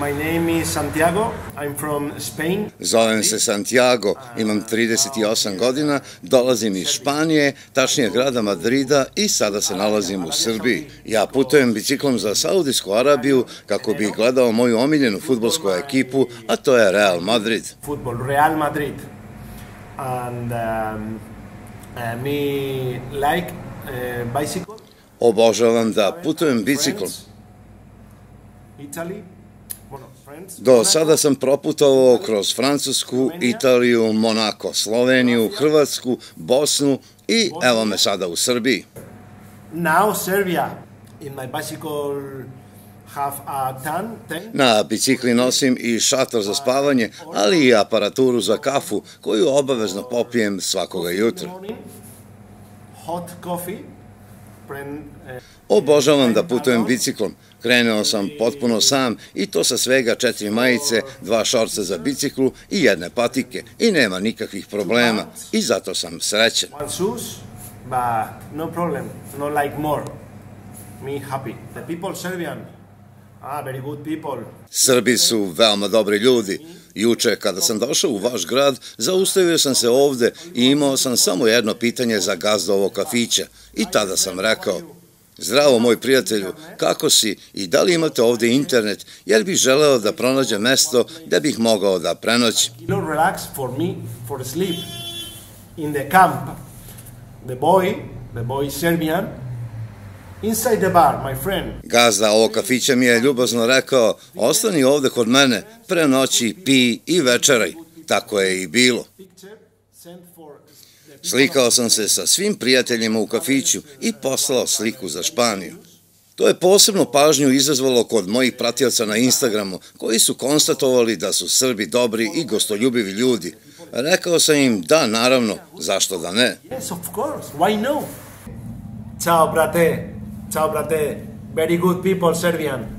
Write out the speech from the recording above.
My name is Santiago. I'm from Spain. Zovem se Santiago, imam 38 godina, dolazim iz Španije, tačnije grada Madrida i sada se nalazim u Srbiji. Ja putujem biciklom za Saudijsku Arabiju kako bih gledao moju omiljenu fudbalsku ekipu, a to je Real Madrid. Real Madrid. And me like bicycle. Obožavam da putujem biciklom. Do sada sam proputovao kroz Francusku, Italiju, Monako, Sloveniju, Hrvatsku, Bosnu i evo me sada u Srbiji. Na bicikli nosim i šator za spavanje, ali i aparaturu za kafu koju obavezno popijem svakoga jutra. Obožavam da putujem biciklom. Krenuo sam potpuno sam i to sa svega 4 majice, 2 šorca za biciklu i 1 patike i nema nikakvih problema i zato sam srećan. Srbi su veoma dobri ljudi. Juče kada sam došao u vaš grad, zaustavio sam se ovde i imao sam samo jedno pitanje za gazdu ovog kafića i tada sam rekao: "Zdravo moj prijatelju, kako si i da li imate ovde internet, jer bih želeo da pronađem mesto gde bih mogao da prenoćim." Gazda ovog kafića mi je ljubazno rekao: "Ostani ovde kod mene, prenoći, pij i večeraj." Tako je i bilo. Slikao sam se sa svim prijateljima u kafiću i poslao sliku za Španiju. To je posebno pažnju izazvalo kod mojih pratioca na Instagramu, koji su konstatovali da su Srbi dobri i gostoljubivi ljudi. Rekao sam im da, naravno, zašto da ne. Ciao, brate. Ciao, brate. Very good people, Serbian.